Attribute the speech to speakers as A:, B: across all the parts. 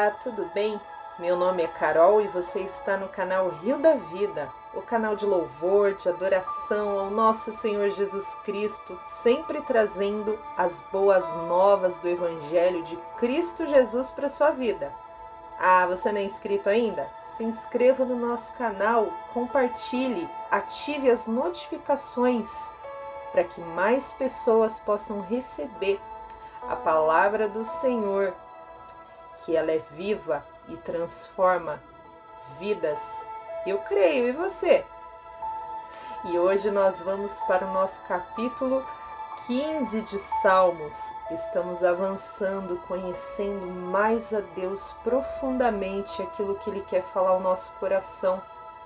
A: Olá, tudo bem? Meu nome é Carol e você está no canal Rio da Vida, o canal de louvor, de adoração ao nosso Senhor Jesus Cristo, sempre trazendo as boas novas do Evangelho de Cristo Jesus para sua vida. Ah, você não é inscrito ainda? Se inscreva no nosso canal, compartilhe, ative as notificações para que mais pessoas possam receber a palavra do Senhor, que ela é viva e transforma vidas. Eu creio, e você? E hoje nós vamos para o nosso capítulo 15 de Salmos. Estamos avançando, conhecendo mais a Deus profundamente, aquilo que Ele quer falar ao nosso coração.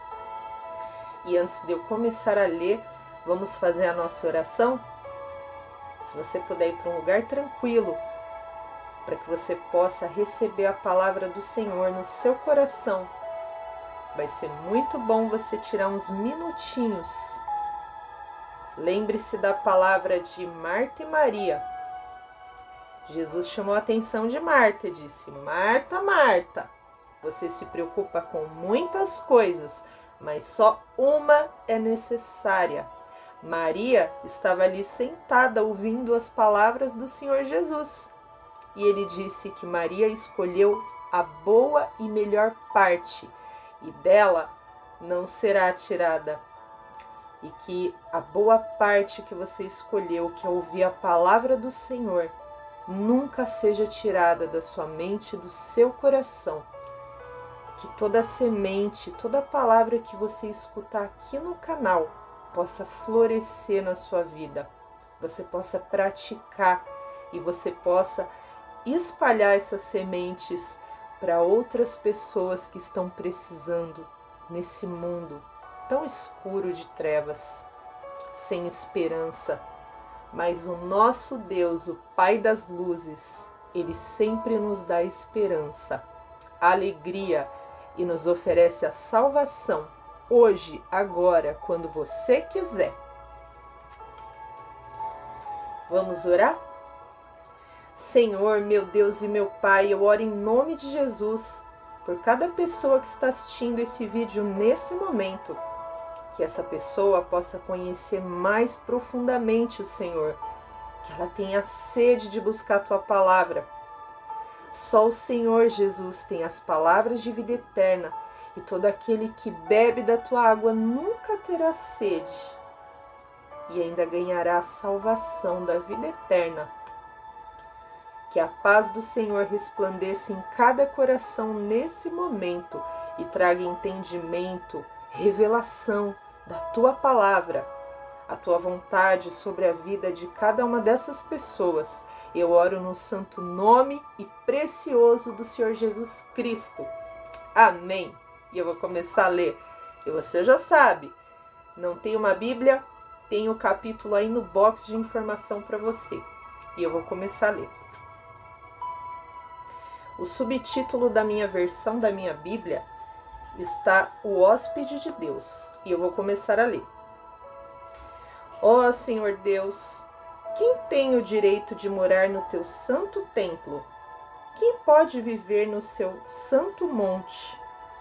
A: E antes de eu começar a ler, vamos fazer a nossa oração? Se você puder ir para um lugar tranquilo, para que você possa receber a palavra do Senhor no seu coração. Vai ser muito bom você tirar uns minutinhos. Lembre-se da palavra de Marta e Maria. Jesus chamou a atenção de Marta e disse: Marta, Marta, você se preocupa com muitas coisas, mas só uma é necessária. Maria estava ali sentada ouvindo as palavras do Senhor Jesus. E ele disse que Maria escolheu a boa e melhor parte, e dela não será tirada. E que a boa parte que você escolheu, que é ouvir a palavra do Senhor, nunca seja tirada da sua mente e do seu coração. Que toda semente, toda palavra que você escutar aqui no canal possa florescer na sua vida, você possa praticar e você possa espalhar essas sementes para outras pessoas que estão precisando nesse mundo tão escuro de trevas, sem esperança. Mas o nosso Deus, o Pai das luzes, Ele sempre nos dá esperança, alegria e nos oferece a salvação hoje, agora, quando você quiser. Vamos orar? Senhor, meu Deus e meu Pai, eu oro em nome de Jesus por cada pessoa que está assistindo esse vídeo nesse momento, que essa pessoa possa conhecer mais profundamente o Senhor, que ela tenha sede de buscar a Tua palavra. Só o Senhor Jesus tem as palavras de vida eterna, e todo aquele que bebe da Tua água nunca terá sede e ainda ganhará a salvação da vida eterna. Que a paz do Senhor resplandeça em cada coração nesse momento e traga entendimento, revelação da Tua palavra, a Tua vontade sobre a vida de cada uma dessas pessoas. Eu oro no santo nome e precioso do Senhor Jesus Cristo. Amém. E eu vou começar a ler. E você já sabe, não tem uma Bíblia? Tem o capítulo aí no box de informação para você. E eu vou começar a ler. O subtítulo da minha versão da minha Bíblia está O Hóspede de Deus, e eu vou começar a ler. Ó Senhor Deus, quem tem o direito de morar no teu santo templo? Quem pode viver no seu santo monte?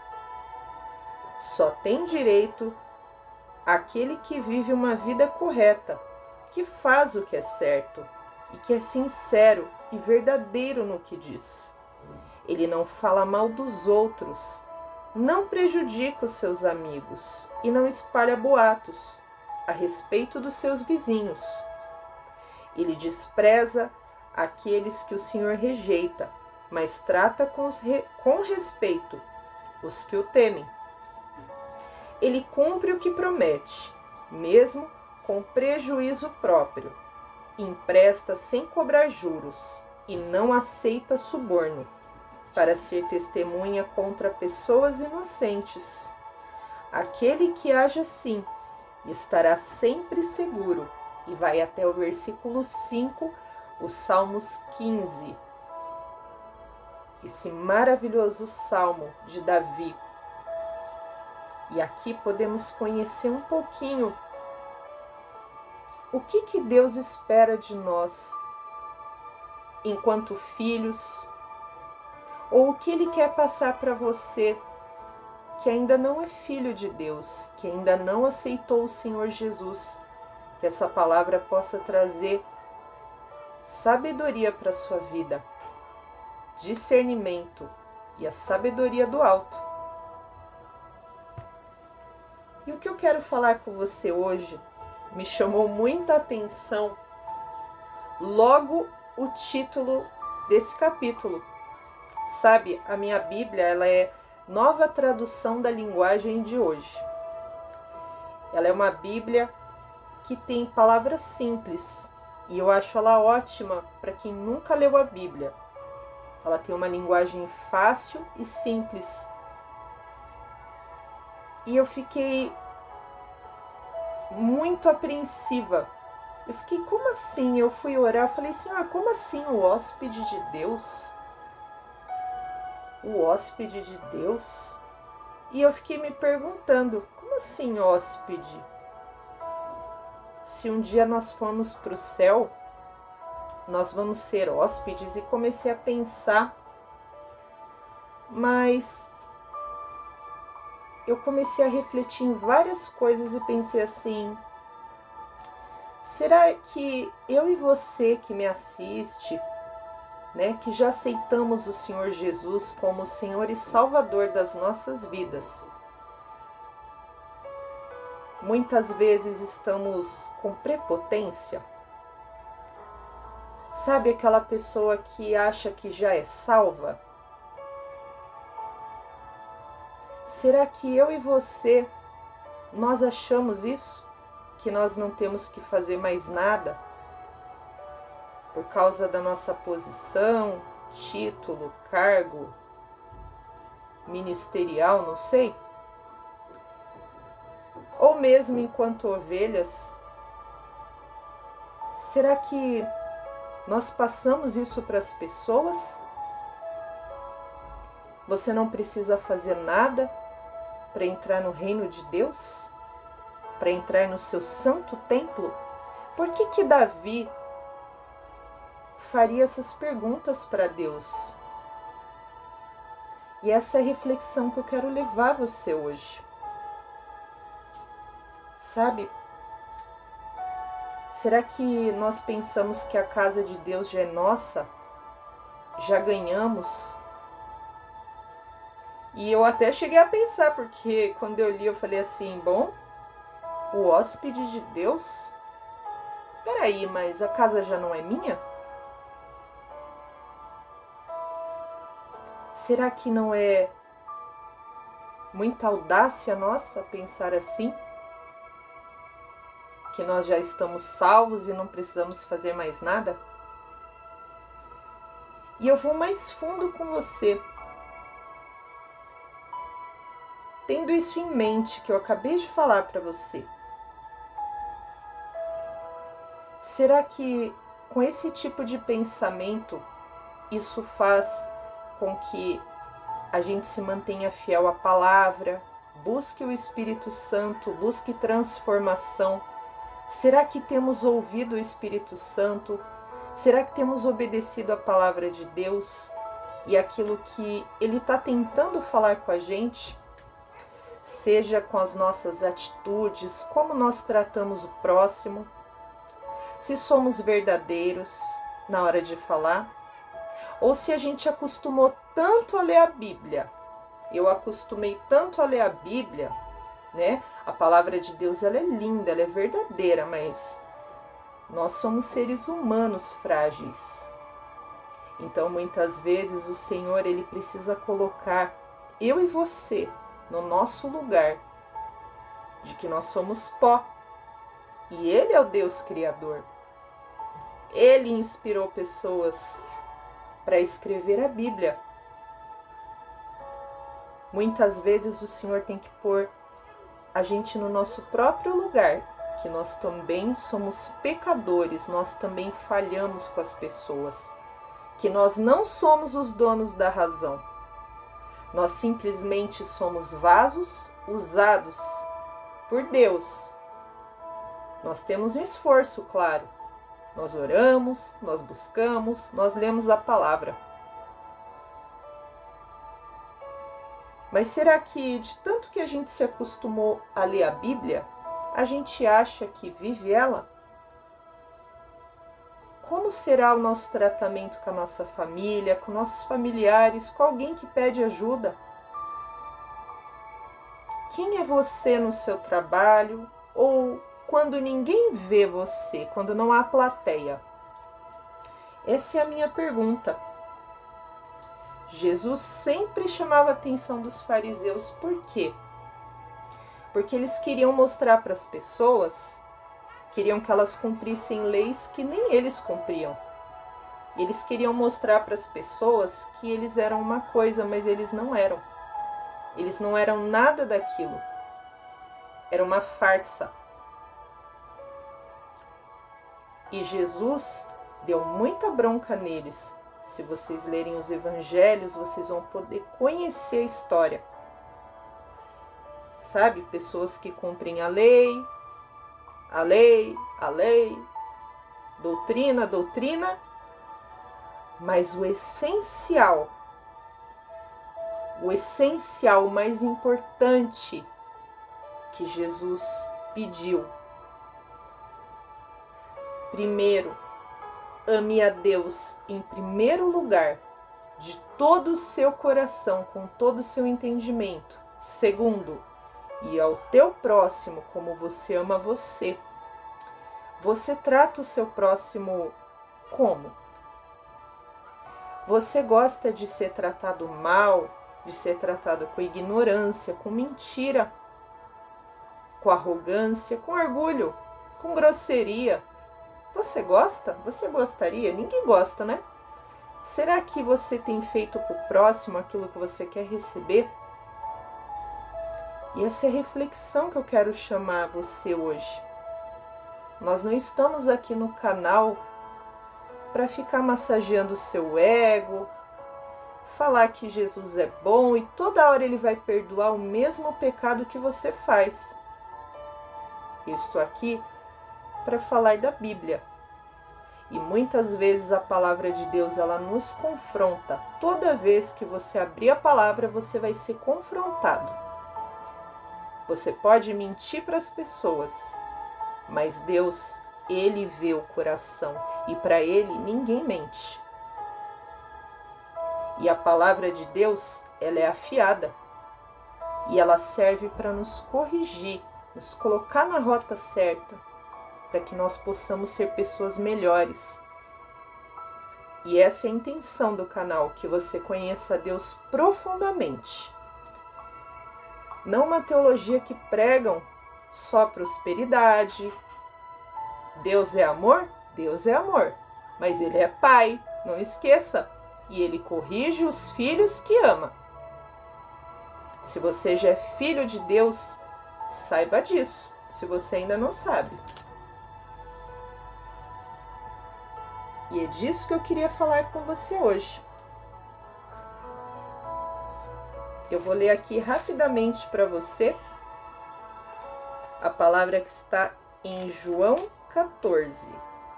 A: Só tem direito aquele que vive uma vida correta, que faz o que é certo e que é sincero e verdadeiro no que diz. Ele não fala mal dos outros, não prejudica os seus amigos e não espalha boatos a respeito dos seus vizinhos. Ele despreza aqueles que o Senhor rejeita, mas trata com respeito os que o temem. Ele cumpre o que promete, mesmo com prejuízo próprio, empresta sem cobrar juros e não aceita suborno, para ser testemunha contra pessoas inocentes. Aquele que age assim estará sempre seguro. E vai até o versículo 5, o Salmos 15. Esse maravilhoso salmo de Davi. E aqui podemos conhecer um pouquinho o que Deus espera de nós enquanto filhos, Ou o que Ele quer passar para você que ainda não é filho de Deus, que ainda não aceitou o Senhor Jesus. Que essa palavra possa trazer sabedoria para a sua vida, discernimento e a sabedoria do alto. E o que eu quero falar com você hoje me chamou muita atenção logo o título desse capítulo. Sabe, a minha Bíblia, ela é Nova Tradução da Linguagem de Hoje. Ela é uma Bíblia que tem palavras simples e eu acho ela ótima para quem nunca leu a Bíblia. Ela tem uma linguagem fácil e simples. E eu fiquei muito apreensiva. Eu fiquei, como assim? Eu fui orar, eu falei, Senhor, como assim o hóspede de Deus? O hóspede de Deus? E eu fiquei me perguntando, como assim hóspede? Se um dia nós formos para o céu, nós vamos ser hóspedes? E comecei a pensar, mas eu comecei a refletir em várias coisas e pensei assim, será que eu e você que me assiste, né, que já aceitamos o Senhor Jesus como o Senhor e Salvador das nossas vidas, muitas vezes estamos com prepotência? Sabe aquela pessoa que acha que já é salva? Será que eu e você, nós achamos isso? Que nós não temos que fazer mais nada? Por causa da nossa posição, título, cargo, ministerial, não sei? Ou mesmo enquanto ovelhas, será que nós passamos isso para as pessoas? Você não precisa fazer nada para entrar no reino de Deus? Para entrar no seu santo templo? Por que Davi faria essas perguntas para Deus? E essa é a reflexão que eu quero levar você hoje. Sabe? Será que nós pensamos que a casa de Deus já é nossa? Já ganhamos? E eu até cheguei a pensar, porque quando eu li eu falei assim, bom, o hóspede de Deus? Peraí, mas a casa já não é minha? Será que não é muita audácia nossa pensar assim? Que nós já estamos salvos e não precisamos fazer mais nada? E eu vou mais fundo com você. Tendo isso em mente que eu acabei de falar para você, será que com esse tipo de pensamento isso faz com que a gente se mantenha fiel à palavra, busque o Espírito Santo, busque transformação? Será que temos ouvido o Espírito Santo? Será que temos obedecido a palavra de Deus e aquilo que Ele está tentando falar com a gente? Seja com as nossas atitudes, como nós tratamos o próximo, se somos verdadeiros na hora de falar, ou se a gente acostumou tanto a ler a Bíblia. Eu acostumei tanto a ler a Bíblia, né? A palavra de Deus, ela é linda, ela é verdadeira, mas nós somos seres humanos frágeis. Então, muitas vezes, o Senhor, Ele precisa colocar eu e você no nosso lugar, de que nós somos pó. E Ele é o Deus Criador. Ele inspirou pessoas para escrever a Bíblia. Muitas vezes o Senhor tem que pôr a gente no nosso próprio lugar, que nós também somos pecadores, nós também falhamos com as pessoas, que nós não somos os donos da razão. Nós simplesmente somos vasos usados por Deus. Nós temos um esforço, claro. Nós oramos, nós buscamos, nós lemos a palavra. Mas será que de tanto que a gente se acostumou a ler a Bíblia, a gente acha que vive ela? Como será o nosso tratamento com a nossa família, com nossos familiares, com alguém que pede ajuda? Quem é você no seu trabalho ou quando ninguém vê você, quando não há plateia? Essa é a minha pergunta. Jesus sempre chamava a atenção dos fariseus. Por quê? Porque eles queriam mostrar para as pessoas, queriam que elas cumprissem leis que nem eles cumpriam. Eles queriam mostrar para as pessoas que eles eram uma coisa, mas eles não eram. Eles não eram nada daquilo. Era uma farsa. E Jesus deu muita bronca neles. Se vocês lerem os evangelhos, vocês vão poder conhecer a história. Sabe? Pessoas que cumprem a lei, doutrina, mas o essencial, o mais importante que Jesus pediu. Primeiro, ame a Deus em primeiro lugar, de todo o seu coração, com todo o seu entendimento. Segundo, e ao teu próximo como você ama você. Você trata o seu próximo como? Você gosta de ser tratado mal, de ser tratado com ignorância, com mentira, com arrogância, com orgulho, com grosseria? Você gosta? Você gostaria? Ninguém gosta, né? Será que você tem feito para o próximo aquilo que você quer receber? E essa é a reflexão que eu quero chamar você hoje. Nós não estamos aqui no canal para ficar massageando o seu ego, falar que Jesus é bom e toda hora ele vai perdoar o mesmo pecado que você faz. Eu estou aqui para falar da Bíblia. E muitas vezes a palavra de Deus ela nos confronta. Toda vez que você abrir a palavra, você vai ser confrontado. Você pode mentir para as pessoas, mas Deus, Ele vê o coração e para Ele ninguém mente. E a palavra de Deus, ela é afiada e ela serve para nos corrigir, nos colocar na rota certa, para que nós possamos ser pessoas melhores. E essa é a intenção do canal, que você conheça Deus profundamente. Não uma teologia que pregam só prosperidade. Deus é amor? Deus é amor. Mas Ele é Pai, não esqueça. E Ele corrige os filhos que ama. Se você já é filho de Deus, saiba disso, se você ainda não sabe. E é disso que eu queria falar com você hoje. Eu vou ler aqui rapidamente para você a palavra que está em João 14.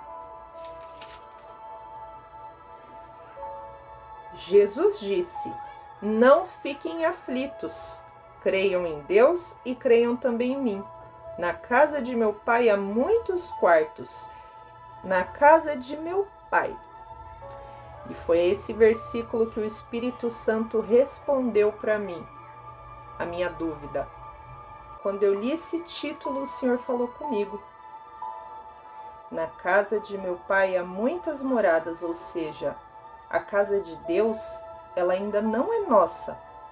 A: Jesus disse: não fiquem aflitos, creiam em Deus e creiam também em mim. Na casa de meu pai há muitos quartos. Na casa de meu pai. E foi esse versículo que o Espírito Santo respondeu para mim, a minha dúvida. Quando eu li esse título, o Senhor falou comigo. Na casa de meu pai há muitas moradas, ou seja, a casa de Deus, ela ainda não é nossa.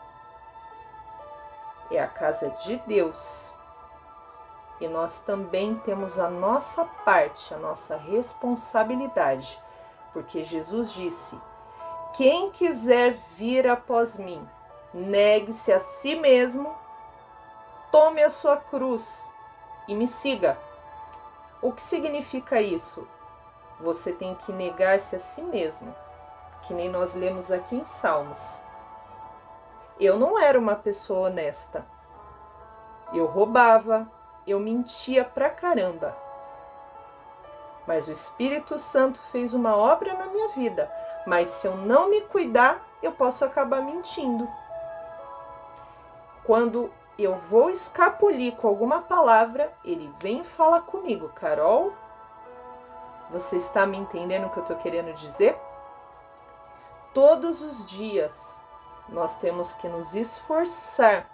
A: É a casa de Deus. E nós também temos a nossa parte, a nossa responsabilidade. Porque Jesus disse: quem quiser vir após mim, negue-se a si mesmo, tome a sua cruz e me siga. O que significa isso? Você tem que negar-se a si mesmo, que nem nós lemos aqui em Salmos. Eu não era uma pessoa honesta. Eu roubava, eu mentia pra caramba. Mas o Espírito Santo fez uma obra na minha vida. Mas se eu não me cuidar, eu posso acabar mentindo. quando eu vou escapulir com alguma palavra, ele vem e fala comigo. Carol, você está me entendendo o que eu estou querendo dizer? Todos os dias nós temos que nos esforçar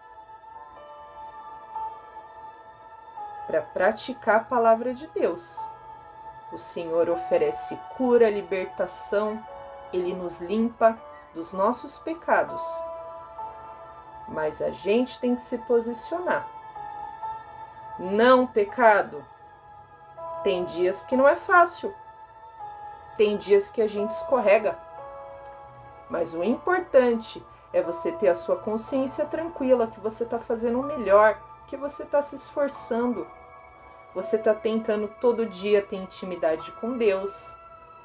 A: para praticar a palavra de Deus. O Senhor oferece cura, libertação, Ele nos limpa dos nossos pecados. Mas a gente tem que se posicionar. Não, pecado. Tem dias que não é fácil. Tem dias que a gente escorrega. Mas o importante é você ter a sua consciência tranquila, que você está fazendo o melhor, que você está se esforçando. Você está tentando todo dia ter intimidade com Deus.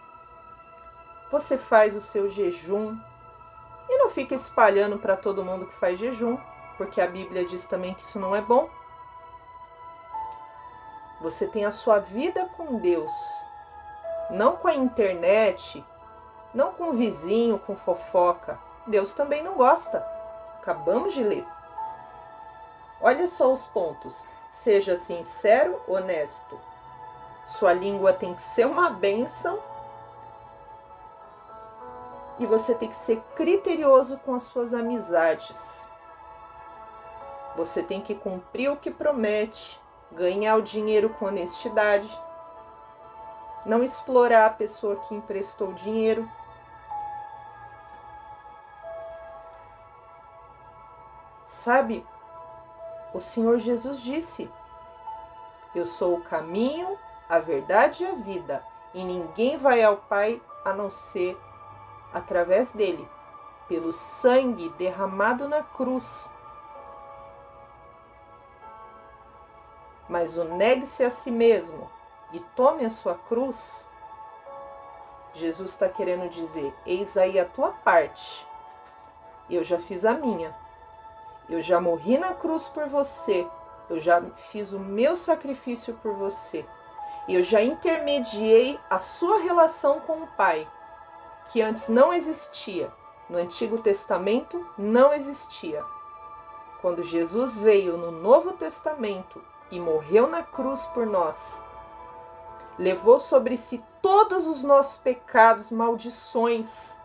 A: Você faz o seu jejum. E não fica espalhando para todo mundo que faz jejum, porque a Bíblia diz também que isso não é bom. Você tem a sua vida com Deus, não com a internet, não com o vizinho, com fofoca. Deus também não gosta. Acabamos de ler. Olha só os pontos. Seja sincero, honesto. Sua língua tem que ser uma bênção. E você tem que ser criterioso com as suas amizades. Você tem que cumprir o que promete, ganhar o dinheiro com honestidade, não explorar a pessoa que emprestou dinheiro. Sabe, o Senhor Jesus disse: eu sou o caminho, a verdade e a vida, e ninguém vai ao Pai a não ser através dele, pelo sangue derramado na cruz. Mas o negue-se a si mesmo e tome a sua cruz. Jesus está querendo dizer: eis aí a tua parte, eu já fiz a minha. Eu já morri na cruz por você. Eu já fiz o meu sacrifício por você. Eu já intermediei a sua relação com o Pai, que antes não existia. No Antigo Testamento não existia. Quando Jesus veio no Novo Testamento e morreu na cruz por nós, levou sobre si todos os nossos pecados, maldições.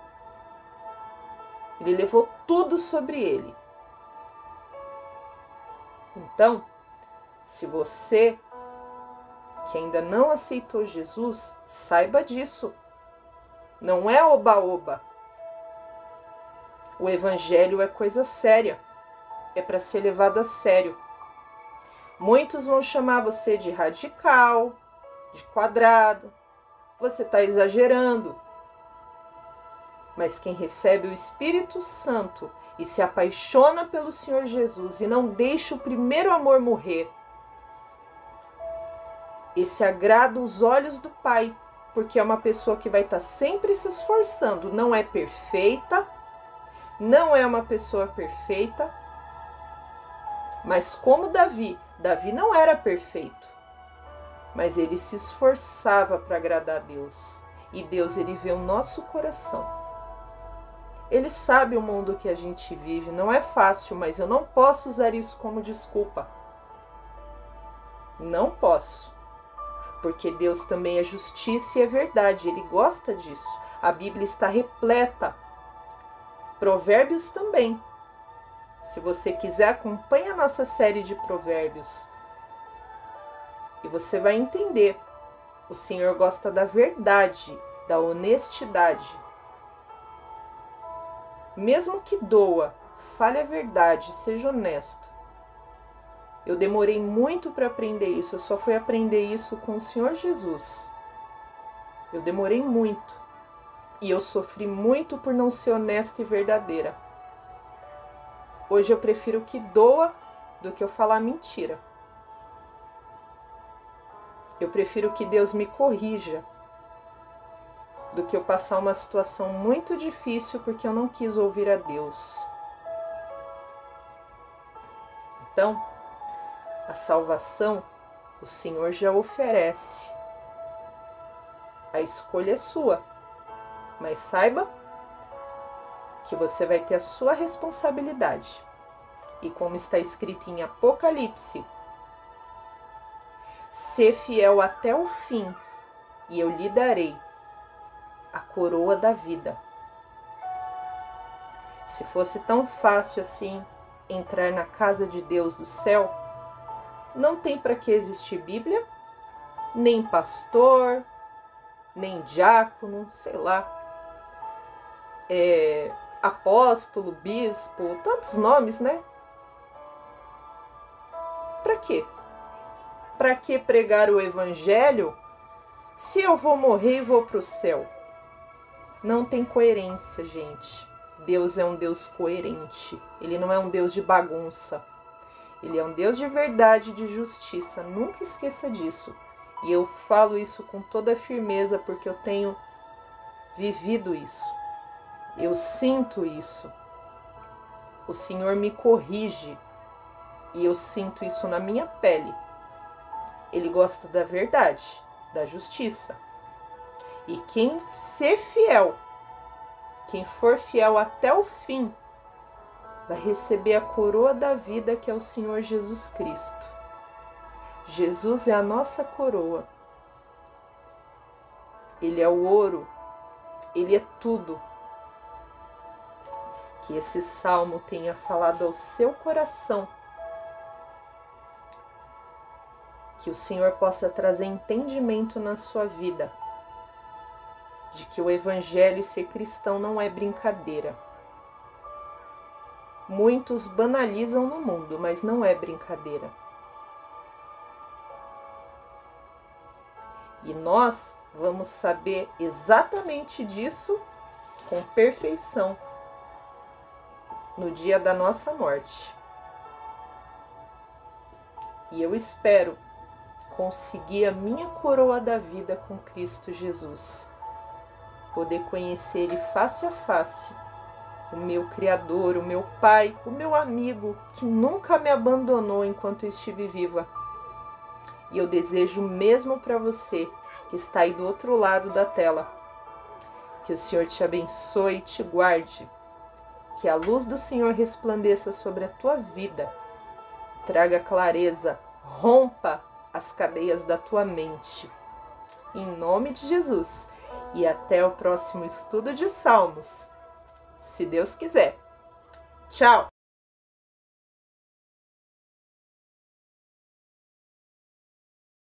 A: Ele levou tudo sobre ele. Então, se você que ainda não aceitou Jesus, saiba disso. Não é oba-oba. O evangelho é coisa séria. É para ser levado a sério. Muitos vão chamar você de radical, de quadrado. Você está exagerando. Mas quem recebe o Espírito Santo e se apaixona pelo Senhor Jesus e não deixa o primeiro amor morrer, esse agrada os olhos do Pai, porque é uma pessoa que vai estar sempre se esforçando. Não é perfeita, não é uma pessoa perfeita, mas como Davi não era perfeito, mas ele se esforçava para agradar a Deus. E Deus, ele vê o nosso coração. Ele sabe o mundo que a gente vive, não é fácil, mas eu não posso usar isso como desculpa. Não posso. Porque Deus também é justiça e é verdade, Ele gosta disso. A Bíblia está repleta. Provérbios também. Se você quiser, acompanhe a nossa série de Provérbios. E você vai entender. O Senhor gosta da verdade, da honestidade. Mesmo que doa, fale a verdade, seja honesto. Eu demorei muito para aprender isso, eu só fui aprender isso com o Senhor Jesus. Eu demorei muito. E eu sofri muito por não ser honesta e verdadeira. Hoje eu prefiro que doa do que eu falar mentira. Eu prefiro que Deus me corrija do que eu passar uma situação muito difícil porque eu não quis ouvir a Deus. Então, a salvação o Senhor já oferece. A escolha é sua, mas saiba que você vai ter a sua responsabilidade. E como está escrito em Apocalipse, sê fiel até o fim, e eu lhe darei a coroa da vida. Se fosse tão fácil assim entrar na casa de Deus do céu, não tem para que existir Bíblia, nem pastor, nem diácono, sei lá, apóstolo, bispo, tantos nomes, né? Para quê? Para que pregar o evangelho se eu vou morrer e vou para o céu? Não tem coerência, gente. Deus é um Deus coerente. Ele não é um Deus de bagunça. Ele é um Deus de verdade e de justiça. Nunca esqueça disso. E eu falo isso com toda firmeza porque eu tenho vivido isso. Eu sinto isso. O Senhor me corrige e eu sinto isso na minha pele. Ele gosta da verdade, da justiça. E quem ser fiel, quem for fiel até o fim, vai receber a coroa da vida, que é o Senhor Jesus Cristo. Jesus é a nossa coroa. Ele é o ouro. Ele é tudo. Que esse salmo tenha falado ao seu coração. Que o Senhor possa trazer entendimento na sua vida. De que o evangelho e ser cristão não é brincadeira. Muitos banalizam no mundo, mas não é brincadeira. E nós vamos saber exatamente disso com perfeição no dia da nossa morte. E eu espero conseguir a minha coroa da vida com Cristo Jesus. Poder conhecer Ele face a face, o meu Criador, o meu Pai, o meu amigo, que nunca me abandonou enquanto eu estive viva. E eu desejo mesmo para você, que está aí do outro lado da tela. Que o Senhor te abençoe e te guarde. Que a luz do Senhor resplandeça sobre a tua vida. Traga clareza, rompa as cadeias da tua mente. Em nome de Jesus. E até o próximo estudo de Salmos, se Deus quiser. Tchau!